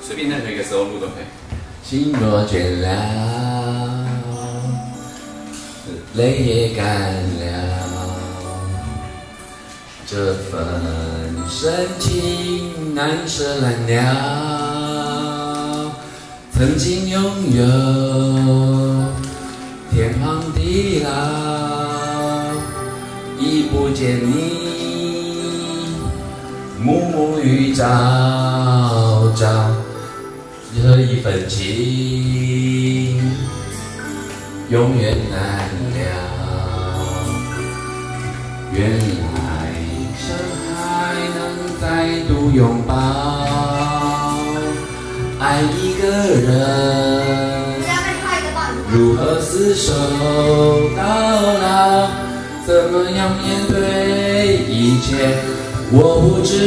随便任何一个时候录都可以。 心若倦了，泪也干了，这份深情难舍难了。曾经拥有天荒地老，已不见你，暮暮与朝朝。这一份情，永远难了。原来生还能再度拥抱，爱一个人，如何厮守到老？怎么样面对一切？我不知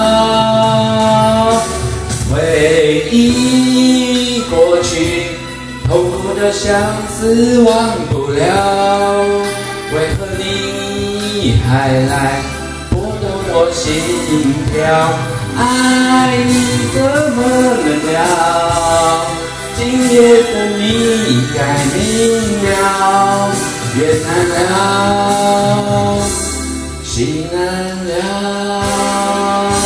道。回忆过去，痛苦的相思忘不了。为何你还来拨动我心跳？爱你怎么能了？今夜的你该明了，月难了，心难了。